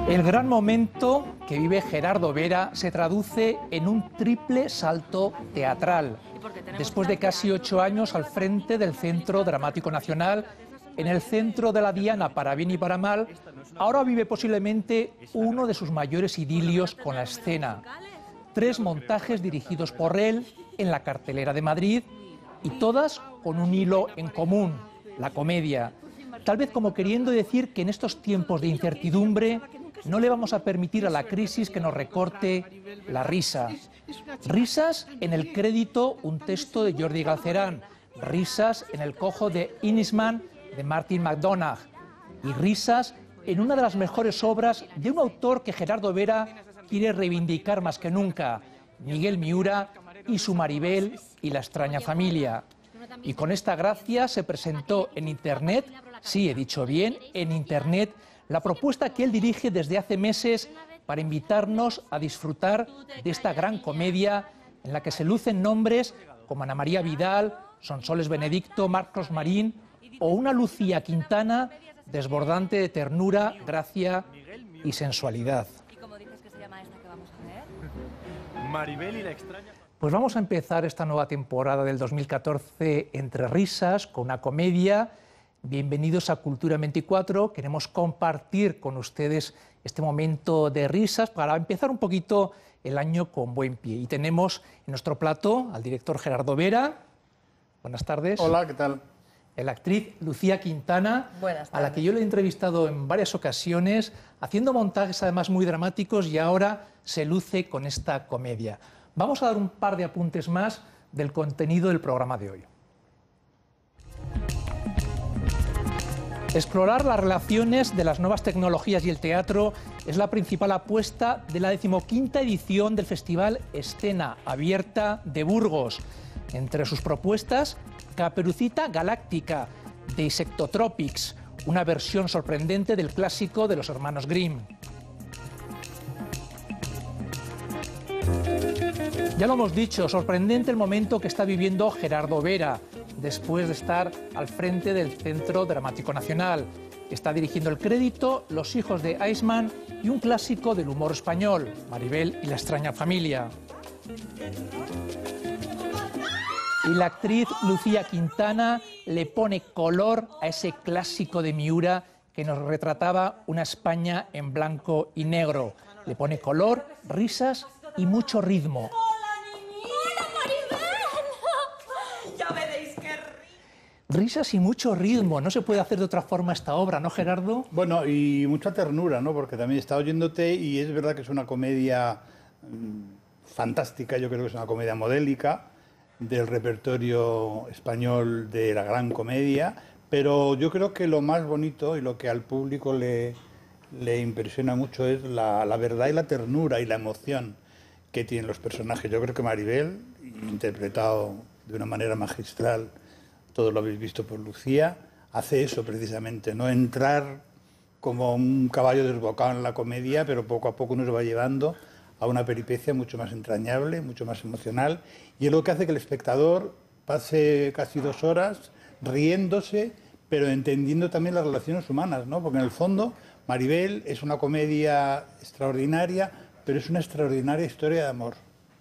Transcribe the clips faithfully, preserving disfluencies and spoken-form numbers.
El gran momento que vive Gerardo Vera se traduce en un triple salto teatral. Después de casi ocho años al frente del Centro Dramático Nacional, en el centro de la diana para bien y para mal, ahora vive posiblemente uno de sus mayores idilios con la escena. Tres montajes dirigidos por él en la cartelera de Madrid y todas con un hilo en común, la comedia. Tal vez como queriendo decir que en estos tiempos de incertidumbre no le vamos a permitir a la crisis que nos recorte la risa. Risas en el crédito, un texto de Jordi Galcerán. Risas en el cojo de Innisman de Martin McDonagh. Y risas en una de las mejores obras de un autor que Gerardo Vera quiere reivindicar más que nunca, Miguel Miura y su Maribel y la extraña familia. Y con esta gracia se presentó en Internet, sí, he dicho bien, en Internet, la propuesta que él dirige desde hace meses para invitarnos a disfrutar de esta gran comedia en la que se lucen nombres como Ana María Vidal, Sonsoles Benedicto, Marcos Marín o una Lucía Quintana desbordante de ternura, gracia y sensualidad. ¿Y cómo dices que se llama esta que vamos a ver? Maribel y la extraña... Pues vamos a empezar esta nueva temporada del dos mil catorce entre risas, con una comedia. Bienvenidos a Cultura veinticuatro. Queremos compartir con ustedes este momento de risas para empezar un poquito el año con buen pie. Y tenemos en nuestro plató al director Gerardo Vera. Buenas tardes. Hola, ¿qué tal? La actriz Lucía Quintana, Buenas tardes. a la que yo le he entrevistado en varias ocasiones, haciendo montajes además muy dramáticos y ahora se luce con esta comedia. Vamos a dar un par de apuntes más del contenido del programa de hoy. Explorar las relaciones de las nuevas tecnologías y el teatro es la principal apuesta de la decimoquinta edición del Festival Escena Abierta de Burgos. Entre sus propuestas, Caperucita Galáctica, de Insectotropics, una versión sorprendente del clásico de los hermanos Grimm. Ya lo hemos dicho, sorprendente el momento que está viviendo Gerardo Vera, después de estar al frente del Centro Dramático Nacional. Está dirigiendo el crédito Los hijos de Iceman y un clásico del humor español, Maribel y la extraña familia. Y la actriz Lucía Quintana le pone color a ese clásico de Miura que nos retrataba una España en blanco y negro. Le pone color, risas y mucho ritmo. Risas y mucho ritmo, no se puede hacer de otra forma esta obra, ¿no, Gerardo? Bueno, y mucha ternura, ¿no? Porque también he estado oyéndote y es verdad que es una comedia mmm, fantástica, yo creo que es una comedia modélica del repertorio español de la gran comedia, pero yo creo que lo más bonito y lo que al público le, le impresiona mucho es la, la verdad y la ternura y la emoción que tienen los personajes. Yo creo que Maribel, interpretado de una manera magistral, todos lo habéis visto por Lucía, hace eso precisamente, no entrar como un caballo desbocado en la comedia, pero poco a poco nos va llevando a una peripecia mucho más entrañable, mucho más emocional, y es lo que hace que el espectador pase casi dos horas riéndose, pero entendiendo también las relaciones humanas, ¿no? Porque en el fondo Maribel es una comedia extraordinaria, pero es una extraordinaria historia de amor,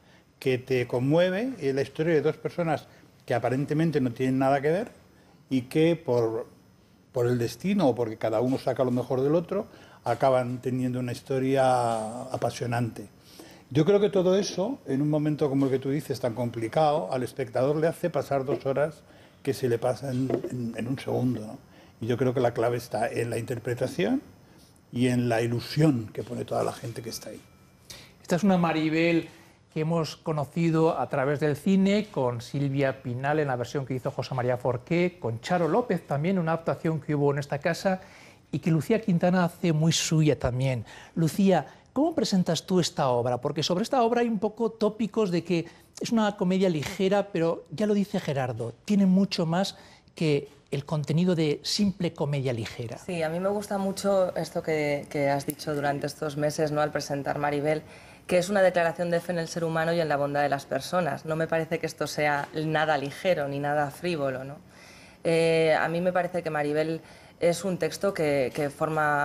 que te conmueve, es la historia de dos personas que aparentemente no tienen nada que ver y que por, por el destino o porque cada uno saca lo mejor del otro, acaban teniendo una historia apasionante. Yo creo que todo eso, en un momento como el que tú dices, tan complicado, al espectador le hace pasar dos horas que se le pasan en, en un segundo, ¿no? Y yo creo que la clave está en la interpretación y en la ilusión que pone toda la gente que está ahí. Esta es una Maribel que hemos conocido a través del cine, con Silvia Pinal en la versión que hizo José María Forqué, con Charo López también, una adaptación que hubo en esta casa, y que Lucía Quintana hace muy suya también. Lucía, ¿cómo presentas tú esta obra? Porque sobre esta obra hay un poco tópicos de que es una comedia ligera, pero ya lo dice Gerardo, tiene mucho más que el contenido de simple comedia ligera. Sí, a mí me gusta mucho esto que, que has dicho durante estos meses, ¿no?, al presentar Maribel, que es una declaración de fe en el ser humano y en la bondad de las personas. No me parece que esto sea nada ligero ni nada frívolo, ¿no? Eh, a mí me parece que Maribel es un texto que, que forma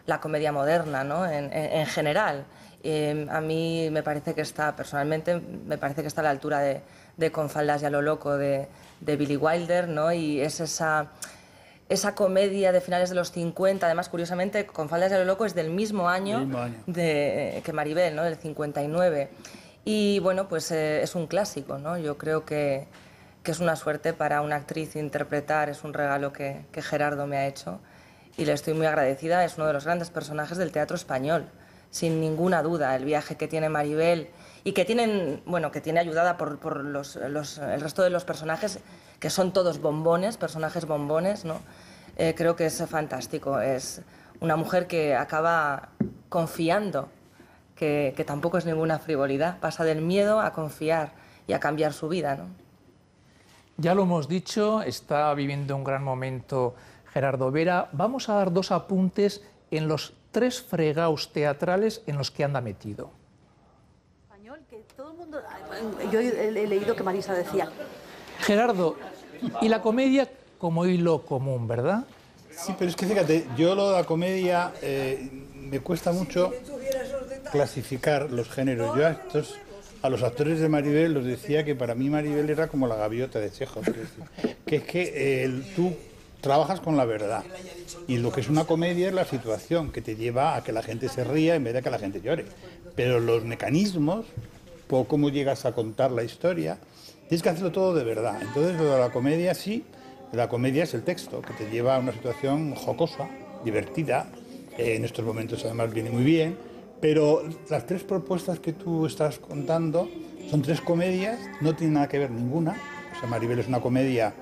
la comedia moderna, ¿no? en, en, en general. Eh, a mí me parece que está, personalmente, me parece que está a la altura de, de Con faldas y a lo loco de, de Billy Wilder, ¿no? Y es esa, esa comedia de finales de los cincuenta, además, curiosamente, Con faldas y a lo loco es del mismo año, mismo año. De, que Maribel, ¿no? Del cincuenta y nueve. Y bueno, pues eh, es un clásico, ¿no? Yo creo que, que es una suerte para una actriz interpretar, es un regalo que, que Gerardo me ha hecho y le estoy muy agradecida, es uno de los grandes personajes del teatro español. Sin ninguna duda, el viaje que tiene Maribel y que tienen, bueno, que tiene ayudada por, por los, los, el resto de los personajes, que son todos bombones, personajes bombones, ¿no? Eh, creo que es fantástico. Es una mujer que acaba confiando, que, que tampoco es ninguna frivolidad, pasa del miedo a confiar y a cambiar su vida, ¿no? Ya lo hemos dicho, está viviendo un gran momento Gerardo Vera. Vamos a dar dos apuntes en los tres fregaos teatrales en los que anda metido. Español, que todo el mundo... Yo he, he leído que Marisa decía... Gerardo, y la comedia como hilo común, ¿verdad? Sí, pero es que fíjate, yo lo de la comedia eh, me cuesta mucho clasificar los géneros. Yo a, estos, a los actores de Maribel los decía que para mí Maribel era como la gaviota de Chekhov. Es decir, que es que eh, tú trabajas con la verdad y lo que es una comedia es la situación que te lleva a que la gente se ría en vez de que la gente llore. Pero los mecanismos, por cómo llegas a contar la historia, tienes que hacerlo todo de verdad. Entonces lo de la comedia sí, la comedia es el texto que te lleva a una situación jocosa, divertida, eh, en estos momentos además viene muy bien, pero las tres propuestas que tú estás contando son tres comedias, no tienen nada que ver ninguna. O sea, Maribel es una comedia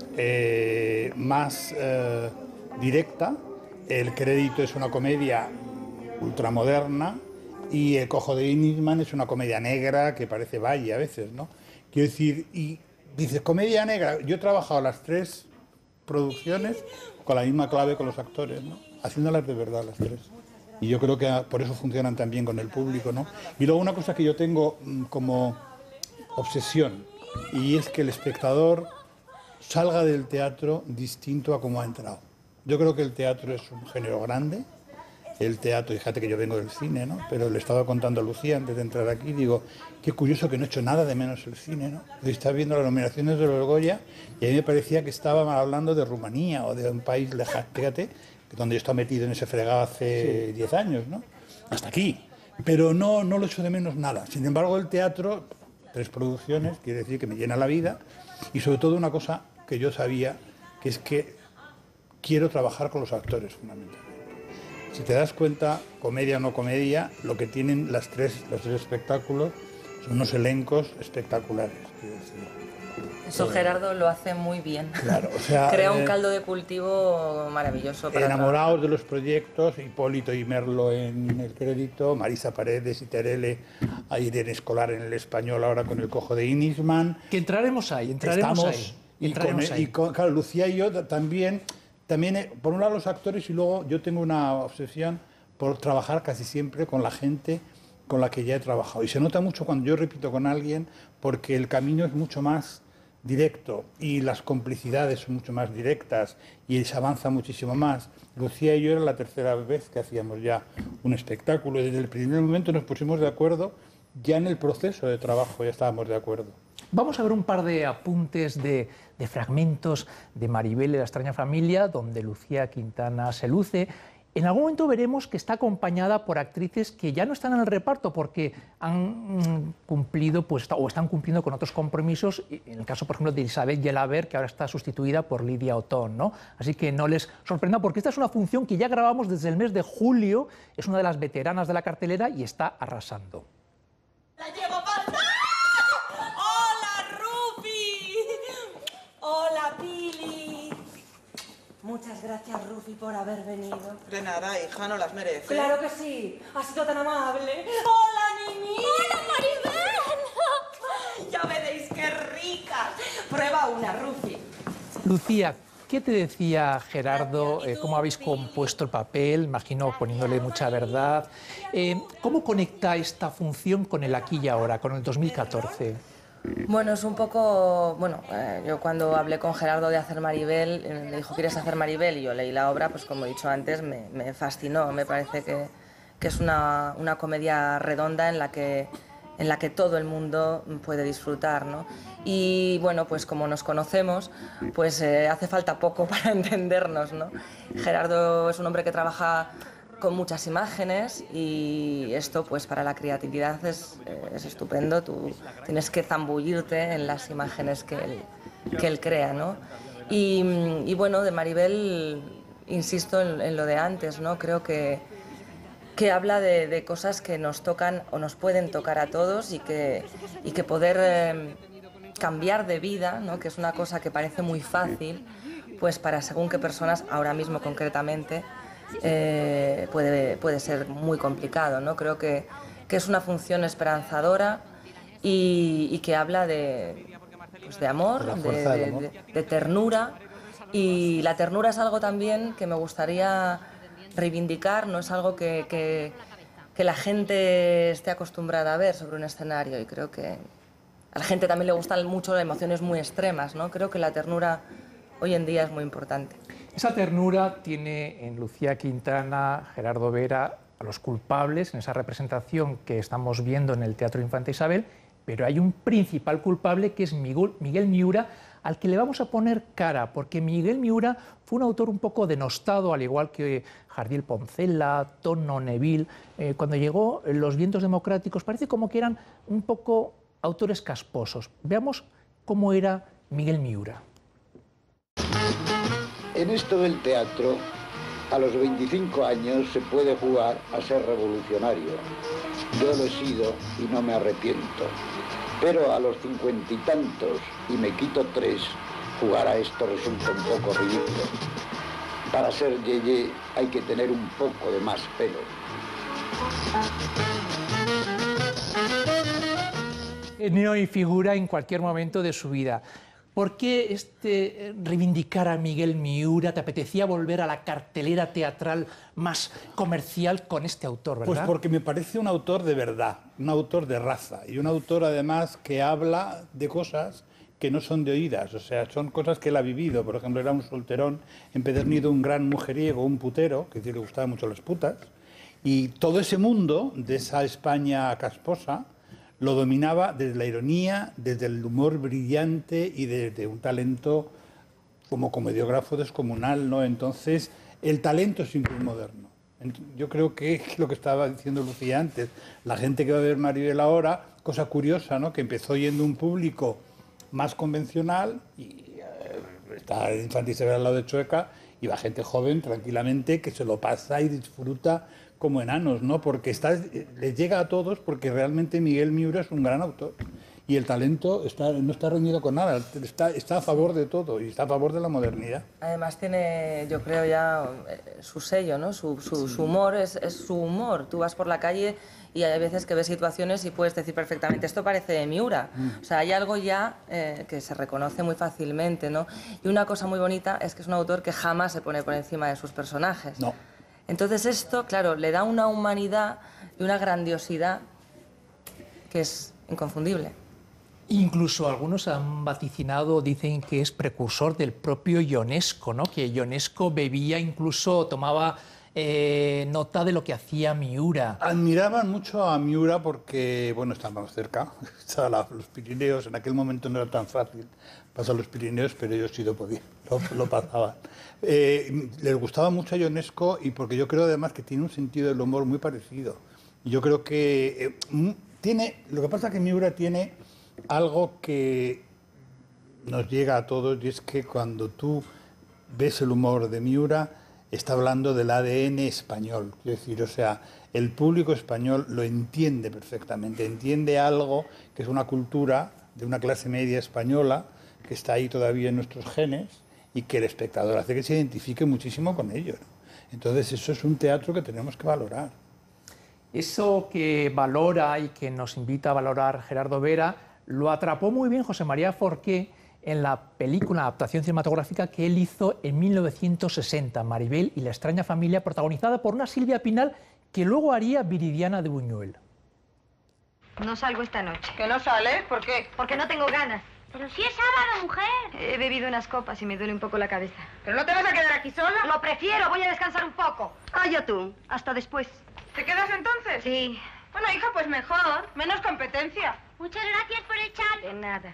Eh, más eh, directa, El crédito es una comedia ultramoderna y El cojo de Nisman es una comedia negra que parece valle a veces, ¿no? Quiero decir, y dices, comedia negra, yo he trabajado las tres producciones con la misma clave con los actores, ¿no? Haciéndolas de verdad las tres. Y yo creo que por eso funcionan tan bien con el público, ¿no? Y luego una cosa que yo tengo como obsesión, y es que el espectador salga del teatro distinto a cómo ha entrado. Yo creo que el teatro es un género grande. El teatro, fíjate que yo vengo del cine, ¿no? Pero le estaba contando a Lucía antes de entrar aquí, digo, qué curioso que no he hecho nada de menos el cine, ¿no? Hoy estaba viendo las nominaciones de los Goya y a mí me parecía que estaban hablando de Rumanía o de un país lejano, fíjate, donde yo estaba metido en ese fregado hace diez años, ¿no? Hasta aquí. Pero no, no lo echo de menos nada. Sin embargo, el teatro, tres producciones, quiere decir que me llena la vida y sobre todo una cosa que yo sabía, que es que quiero trabajar con los actores fundamentalmente. Si te das cuenta, comedia o no comedia, lo que tienen las tres, los tres espectáculos son unos elencos espectaculares. Quiero decir. Eso Gerardo lo hace muy bien. Claro, o sea, crea un eh, caldo de cultivo maravilloso. Para enamorados de los proyectos, Hipólito y Merlo en El crédito, Marisa Paredes y Terele a Irene Escolar en El español, ahora con El cojo de Nisman. Que entraremos ahí, entraremos Estamos, ahí. Y, entraremos con, ahí. y con, claro, Lucía y yo también, también, por un lado los actores y luego yo tengo una obsesión por trabajar casi siempre con la gente con la que ya he trabajado. Y se nota mucho cuando yo repito con alguien porque el camino es mucho más directo y las complicidades son mucho más directas y se avanza muchísimo más. Lucía y yo era la tercera vez que hacíamos ya un espectáculo y desde el primer momento nos pusimos de acuerdo, ya en el proceso de trabajo ya estábamos de acuerdo. Vamos a ver un par de apuntes de, de fragmentos de Maribel y la extraña familia, donde Lucía Quintana se luce. En algún momento veremos que está acompañada por actrices que ya no están en el reparto porque han mm, cumplido pues, o están cumpliendo con otros compromisos, en el caso, por ejemplo, de Isabel Gelabert, que ahora está sustituida por Lidia Otón, ¿no? Así que no les sorprenda porque esta es una función que ya grabamos desde el mes de julio, es una de las veteranas de la cartelera y está arrasando. ¡La llevo pasada! ¡Hola, Rufi! ¡Hola, Pili! Muchas gracias, Rufi, por haber venido. De nada, hija, no las merece. ¡Claro que sí! ¡Ha sido tan amable! ¡Hola, niñita! ¡Hola, Maribel! ¡Ya veréis qué ricas! Prueba una, Rufi. Lucía, ¿qué te decía Gerardo? Eh, ¿Cómo habéis compuesto el papel? Imagino poniéndole mucha verdad. Eh, ¿Cómo conecta esta función con el aquí y ahora, con el dos mil catorce? Bueno, es un poco... Bueno, eh, yo cuando hablé con Gerardo de hacer Maribel, eh, me dijo, ¿quieres hacer Maribel? Y yo leí la obra, pues como he dicho antes, me, me fascinó. Me parece que, que es una, una comedia redonda en la que, en la que todo el mundo puede disfrutar, ¿no? Y bueno, pues como nos conocemos, pues eh, hace falta poco para entendernos, ¿no? Gerardo es un hombre que trabaja con muchas imágenes y esto pues para la creatividad es, es estupendo. Tú tienes que zambullirte en las imágenes que él, que él crea, ¿no? Y, y bueno, de Maribel insisto en, en lo de antes, ¿no? Creo que, que habla de, de cosas que nos tocan o nos pueden tocar a todos y que, y que poder eh, cambiar de vida, ¿no? Que es una cosa que parece muy fácil, pues para según qué personas, ahora mismo concretamente, Eh, puede, puede ser muy complicado, ¿no? Creo que, que es una función esperanzadora y, y que habla de, pues de amor, de, de, de, de ternura, y la ternura es algo también que me gustaría reivindicar, no es algo que, que, que la gente esté acostumbrada a ver sobre un escenario, y creo que a la gente también le gustan mucho las emociones muy extremas, ¿no? Creo que la ternura hoy en día es muy importante. Esa ternura tiene en Lucía Quintana, Gerardo Vera, a los culpables en esa representación que estamos viendo en el Teatro Infanta Isabel, pero hay un principal culpable que es Miguel, Miguel Miura, al que le vamos a poner cara, porque Miguel Miura fue un autor un poco denostado, al igual que Jardiel Poncela, Tono Neville. Eh, cuando llegó Los vientos democráticos, parece como que eran un poco autores casposos. Veamos cómo era Miguel Miura. En esto del teatro, a los veinticinco años se puede jugar a ser revolucionario. Yo lo he sido y no me arrepiento. Pero a los cincuenta y tantos, y me quito tres, jugar a esto resulta un poco ridículo. Para ser yeye hay que tener un poco de más pelo. Genio y figura en cualquier momento de su vida. ¿Por qué este reivindicar a Miguel Miura? ¿Te apetecía volver a la cartelera teatral más comercial con este autor, verdad? Pues porque me parece un autor de verdad, un autor de raza, y un autor además que habla de cosas que no son de oídas, o sea, son cosas que él ha vivido. Por ejemplo, era un solterón empedernido, un gran mujeriego, un putero, que le gustaban mucho las putas, y todo ese mundo de esa España casposa lo dominaba desde la ironía, desde el humor brillante y desde un talento como comediógrafo descomunal, ¿no? Entonces, el talento es siempre moderno. Yo creo que es lo que estaba diciendo Lucía antes. La gente que va a ver Maribel ahora, cosa curiosa, ¿no? Que empezó yendo un público más convencional, y eh, está el Infanta Isabel al lado de Chueca, y va gente joven tranquilamente que se lo pasa y disfruta como enanos, ¿no? Porque está, les llega a todos, porque realmente Miguel Miura es un gran autor y el talento está, no está reñido con nada, está, está a favor de todo y está a favor de la modernidad. Además tiene, yo creo ya, su sello, ¿no? Su, su, sí. su humor es, es su humor. Tú vas por la calle y hay veces que ves situaciones y puedes decir perfectamente, esto parece Miura. Mm. O sea, hay algo ya eh, que se reconoce muy fácilmente, ¿no? Y una cosa muy bonita es que es un autor que jamás se pone por encima de sus personajes. No. Entonces esto, claro, le da una humanidad y una grandiosidad que es inconfundible. Incluso algunos han vaticinado, dicen que es precursor del propio Ionesco, ¿no? Que Ionesco bebía, incluso tomaba eh, nota de lo que hacía Miura. Admiraban mucho a Miura porque, bueno, estábamos cerca, estaban los Pirineos, en aquel momento no era tan fácil pasar los Pirineos, pero ellos sí lo podían, lo, lo pasaban. Eh, les gustaba mucho a Ionesco, y porque yo creo además que tiene un sentido del humor muy parecido. Yo creo que eh, tiene, lo que pasa es que Miura tiene algo que nos llega a todos, y es que cuando tú ves el humor de Miura, está hablando del A D N español. Es decir, o sea, el público español lo entiende perfectamente, entiende algo que es una cultura de una clase media española que está ahí todavía en nuestros genes, y que el espectador hace que se identifique muchísimo con ello, ¿no? Entonces eso es un teatro que tenemos que valorar. Eso que valora y que nos invita a valorar Gerardo Vera lo atrapó muy bien José María Forqué en la película, adaptación cinematográfica que él hizo en mil novecientos sesenta, Maribel y la extraña familia, protagonizada por una Silvia Pinal que luego haría Viridiana de Buñuel. No salgo esta noche. ¿Que no sales? ¿Por qué? Porque no tengo ganas. Pero si es sábado, mujer. He bebido unas copas y me duele un poco la cabeza. ¿Pero no te vas a quedar aquí sola? Lo prefiero, voy a descansar un poco. Calla tú, hasta después. ¿Te quedas entonces? Sí. Bueno, hija, pues mejor. Menos competencia. Muchas gracias por el chat. De nada.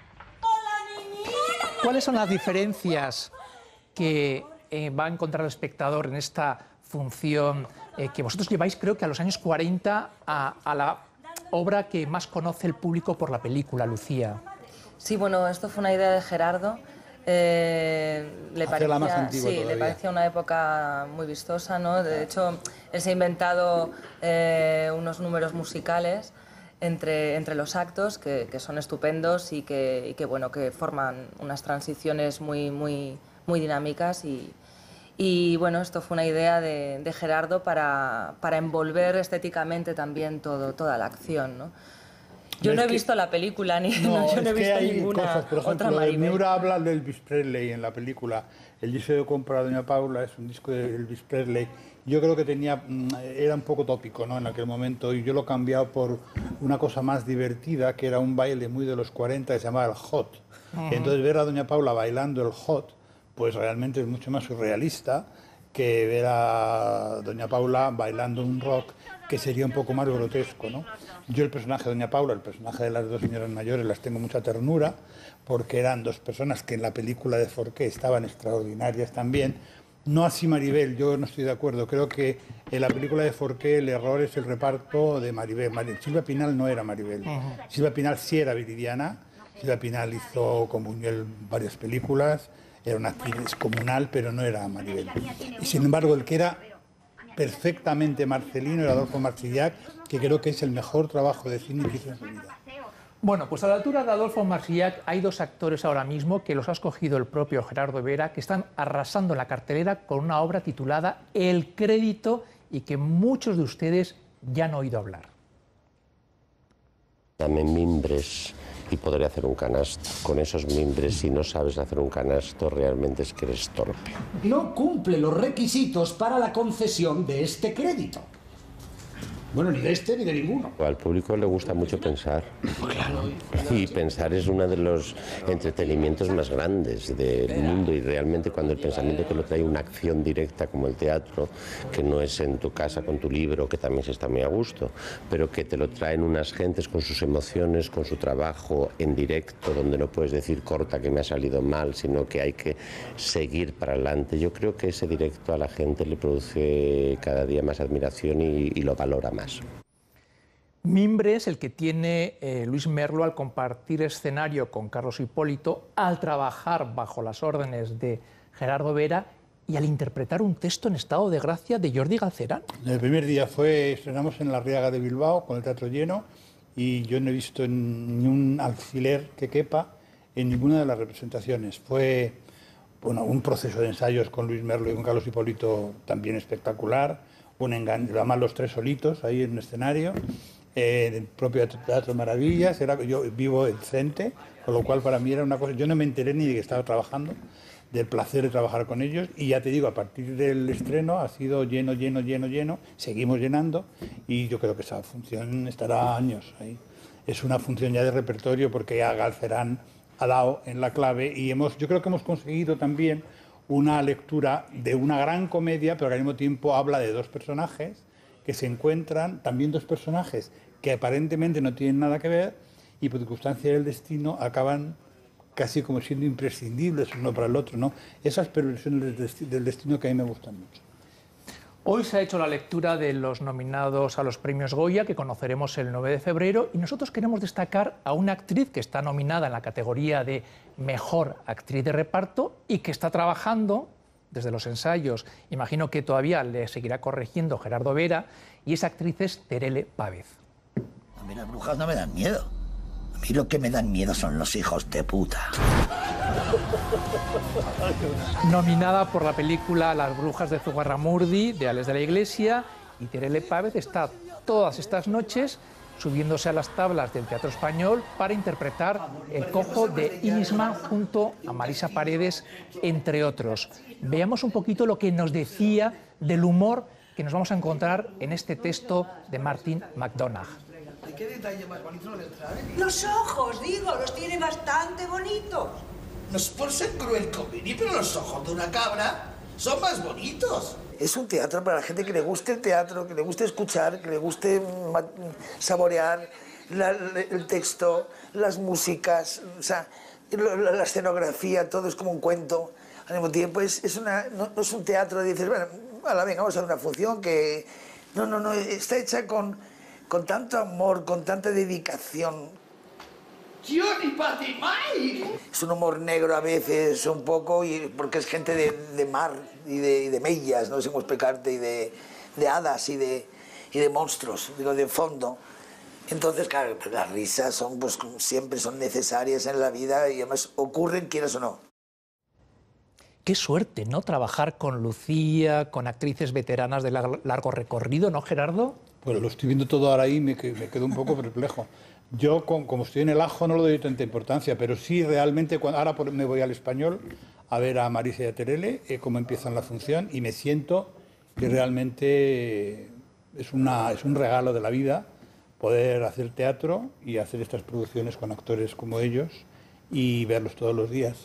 ¿Cuáles son las diferencias que eh, va a encontrar el espectador en esta función eh, que vosotros lleváis, creo que a los años cuarenta, a, a la obra que más conoce el público por la película, Lucía? Sí, bueno, esto fue una idea de Gerardo. Eh, le parecía, más antigua sí, todavía. le parecía una época muy vistosa, ¿no? De hecho, él se ha inventado eh, unos números musicales entre, entre los actos que, que son estupendos y que, y que, bueno, que forman unas transiciones muy, muy, muy dinámicas y, y bueno, esto fue una idea de, de Gerardo para, para envolver estéticamente también todo, toda la acción, ¿no? Yo no, no he que... visto la película, ni no, no, yo no he visto hay ninguna cosas, por ejemplo, otra Maribel. Miura habla de Elvis Presley en la película. El disco de compra de Doña Paula es un disco de Elvis Presley. Yo creo que tenía, era un poco tópico, ¿no?, en aquel momento, y yo lo he cambiado por una cosa más divertida, que era un baile muy de los cuarenta que se llamaba el hot. Uh-huh. Entonces ver a Doña Paula bailando el hot, pues realmente es mucho más surrealista que ver a Doña Paula bailando un rock, que sería un poco más grotesco, ¿no? Yo el personaje de Doña Paula, el personaje de las dos señoras mayores, las tengo mucha ternura, porque eran dos personas que en la película de Forqué estaban extraordinarias también. No así Maribel, yo no estoy de acuerdo. Creo que en la película de Forqué el error es el reparto de Maribel. Maribel. Silvia Pinal no era Maribel. Uh-huh. Silvia Pinal sí era Viridiana. Silvia Pinal hizo con Buñuel varias películas. Era una actriz descomunal, pero no era Maribel. Y sin embargo, el que era perfectamente Marcelino era Adolfo Marsillac, que creo que es el mejor trabajo de cine que hizo en su vida. Bueno, pues a la altura de Adolfo Marsillac hay dos actores ahora mismo que los ha escogido el propio Gerardo Vera, que están arrasando en la cartelera con una obra titulada El Crédito y que muchos de ustedes ya han oído hablar. Dame mimbres y podré hacer un canasto. Con esos mimbres, si no sabes hacer un canasto, realmente es que eres torpe. No cumple los requisitos para la concesión de este crédito. Bueno, ni de este ni de ninguno. Al público le gusta mucho pensar. Claro. Y pensar es uno de los entretenimientos más grandes del mundo, y realmente cuando el pensamiento te lo trae una acción directa como el teatro, que no es en tu casa con tu libro, que también se está muy a gusto, pero que te lo traen unas gentes con sus emociones, con su trabajo en directo, donde no puedes decir corta que me ha salido mal, sino que hay que seguir para adelante. Yo creo que ese directo a la gente le produce cada día más admiración y, y lo valora más. Mimbres, el que tiene eh, Luis Merlo al compartir escenario con Carlos Hipólito, al trabajar bajo las órdenes de Gerardo Vera y al interpretar un texto en estado de gracia de Jordi Galcerán. El primer día fue, estrenamos en la Arriaga de Bilbao con el teatro lleno, y yo no he visto ni un alfiler que quepa en ninguna de las representaciones. Fue, bueno, un proceso de ensayos con Luis Merlo y con Carlos Hipólito también espectacular. Un engaño, además los tres solitos ahí en un escenario, eh, en el propio Teatro Maravillas. Era, yo vivo en Cente, con lo cual para mí era una cosa, yo no me enteré ni de que estaba trabajando, del placer de trabajar con ellos, y ya te digo, a partir del estreno ha sido lleno, lleno, lleno, lleno, seguimos llenando, y yo creo que esa función estará años ahí. Es una función ya de repertorio, porque a Galcerán ha dado en la clave, y hemos, yo creo que hemos conseguido también una lectura de una gran comedia, pero que al mismo tiempo habla de dos personajes que se encuentran, también dos personajes que aparentemente no tienen nada que ver, y por circunstancias del destino acaban casi como siendo imprescindibles uno para el otro, ¿no? Esas perversiones del destino que a mí me gustan mucho. Hoy se ha hecho la lectura de los nominados a los premios Goya, que conoceremos el nueve de febrero, y nosotros queremos destacar a una actriz que está nominada en la categoría de Mejor Actriz de Reparto y que está trabajando desde los ensayos. Imagino que todavía le seguirá corrigiendo Gerardo Vera, y esa actriz es Terele Pávez. A mí las brujas no me dan miedo. A mí lo que me dan miedo son los hijos de puta. Nominada por la película Las brujas de Zugarramurdi, de Ales de la Iglesia, y Terele Pávez está todas estas noches subiéndose a las tablas del Teatro Español para interpretar El cojo de Inisman junto a Marisa Paredes, entre otros. Veamos un poquito lo que nos decía del humor que nos vamos a encontrar en este texto de Martin McDonagh. qué detalle más bonito lo del traje. Los ojos, digo, los tiene bastante bonitos. No es por ser cruel con Vini, pero los ojos de una cabra son más bonitos. Es un teatro para la gente que le guste el teatro, que le guste escuchar, que le guste saborear la, el texto, las músicas, o sea, la, la escenografía, todo es como un cuento. Al mismo tiempo es, es una, no, no es un teatro, dices, bueno, vale, venga, vamos a hacer una función que... No, no, no, está hecha con, con tanto amor, con tanta dedicación. Johnny Patimay. Es un humor negro a veces, un poco, y porque es gente de, de mar y de, y de mellas, no sé cómo explicarte, y de, de hadas y de, y de monstruos, digo, de fondo. Entonces, claro, pues las risas son, pues, siempre son necesarias en la vida y además ocurren, quieras o no. Qué suerte, ¿no? Trabajar con Lucía, con actrices veteranas de largo recorrido, ¿no, Gerardo? Pues lo estoy viendo todo ahora y me, me quedo un poco perplejo. Yo, con, como estoy en el ajo, no le doy tanta importancia, pero sí realmente, cuando, ahora me voy al Español a ver a Marisa y a Terele, eh, cómo empiezan la función, y me siento que realmente es, una, es un regalo de la vida poder hacer teatro y hacer estas producciones con actores como ellos y verlos todos los días.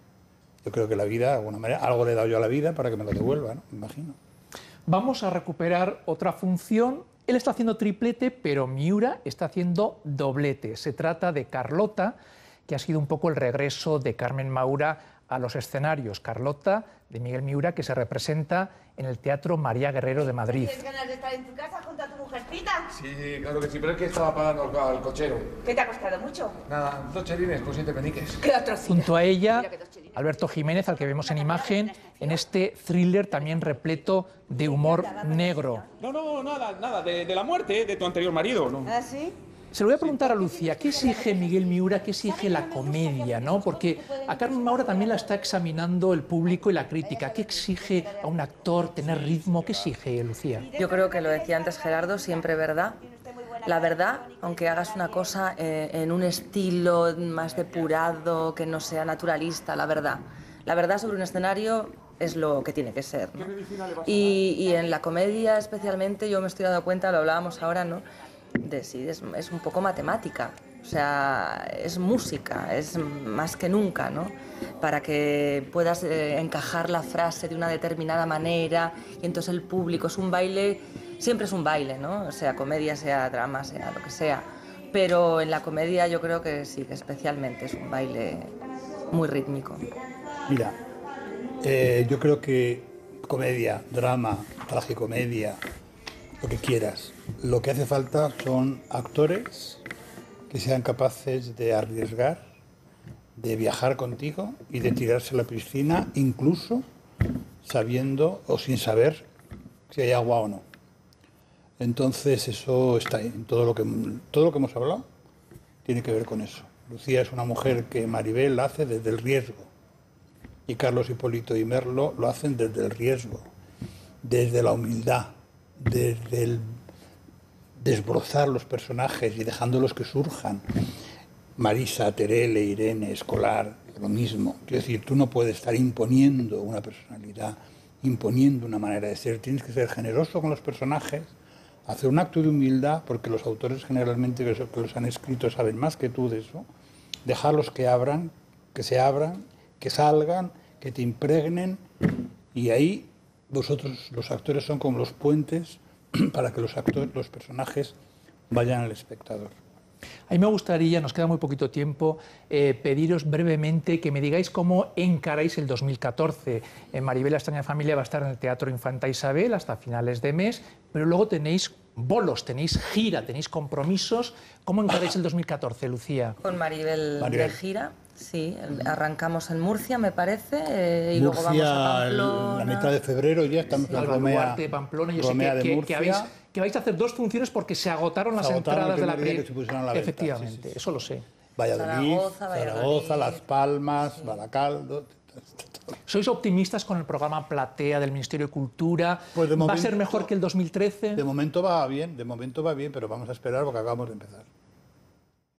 Yo creo que la vida, de alguna manera, algo le he dado yo a la vida para que me lo devuelva, ¿no? Me imagino. Vamos a recuperar otra función. Él está haciendo triplete, pero Miura está haciendo doblete. Se trata de Carlota, que ha sido un poco el regreso de Carmen Maura a los escenarios. Carlota, de Miguel Miura, que se representa en el Teatro María Guerrero de Madrid. ¿Tienes ganas de estar en tu casa junto a tu mujercita? Sí, claro que sí, pero es que estaba pagando al cochero. ¿Qué te ha costado mucho? Nada, dos chelines por siete peniques. ¿Qué atrocidad? Junto a ella, Alberto Jiménez, al que vemos en imagen, en este thriller también repleto de humor negro. No, no, nada, nada, de, de la muerte de tu anterior marido, ¿no? ¿Ah, sí? Se lo voy a preguntar a Lucía, ¿qué exige Miguel Miura, qué exige la comedia, ¿no? Porque a Carmen Maura también la está examinando el público y la crítica. ¿Qué exige a un actor tener ritmo? ¿Qué exige, Lucía? Yo creo que lo decía antes Gerardo, siempre verdad. La verdad, aunque hagas una cosa eh, en un estilo más depurado, que no sea naturalista, la verdad. La verdad sobre un escenario es lo que tiene que ser, ¿no? Y, y en la comedia especialmente yo me estoy dando cuenta, lo hablábamos ahora, ¿no? De sí, es, es un poco matemática, o sea, es música, es más que nunca, ¿no? Para que puedas eh, encajar la frase de una determinada manera y entonces el público, es un baile, siempre es un baile, ¿no? Sea comedia, sea drama, sea lo que sea, pero en la comedia yo creo que sí, que especialmente es un baile muy rítmico. Mira, eh, yo creo que comedia, drama, tragicomedia, lo que quieras. Lo que hace falta son actores que sean capaces de arriesgar, de viajar contigo y de tirarse a la piscina, incluso sabiendo o sin saber si hay agua o no. Entonces eso está ahí, en todo lo que, todo lo que hemos hablado tiene que ver con eso. Lucía es una mujer que Maribel hace desde el riesgo y Carlos Hipólito y Merlo lo hacen desde el riesgo, desde la humildad, desde el desbrozar los personajes y dejándolos que surjan. Marisa, Terele, Irene, Escolar, lo mismo. Quiero decir, tú no puedes estar imponiendo una personalidad, imponiendo una manera de ser. Tienes que ser generoso con los personajes, hacer un acto de humildad, porque los autores generalmente que los han escrito saben más que tú de eso. Dejarlos que abran, que se abran, que salgan, que te impregnen, y ahí vosotros, los actores, son como los puentes para que los actores, los personajes vayan al espectador. A mí me gustaría, nos queda muy poquito tiempo, eh, pediros brevemente que me digáis cómo encaráis el dos mil catorce. En Maribel, la extraña familia va a estar en el Teatro Infanta Isabel hasta finales de mes, pero luego tenéis bolos, tenéis gira, tenéis compromisos. ¿Cómo encaráis el dos mil catorce, Lucía? Con Maribel, Maribel. de gira, sí. Arrancamos en Murcia, me parece, eh, y Murcia, luego vamos a Pamplona. La mitad de febrero ya estamos Sí, en Alba Romea, Duarte, Pamplona. Yo sé Romea que, de que, Murcia. que, habéis, que vais a hacer dos funciones porque se agotaron las Se agotaron entradas el de la primer día pri- que se pusieron a la venta, Efectivamente, sí, sí, sí. eso lo sé. Valladolid, Zaragoza, Valladolid. Zaragoza, Las Palmas, Baracaldo. ¿Sois optimistas con el programa Platea del Ministerio de Cultura? Pues de ¿Va a momento- ser mejor que el dos mil trece? De momento va bien, de momento va bien, pero vamos a esperar porque acabamos de empezar.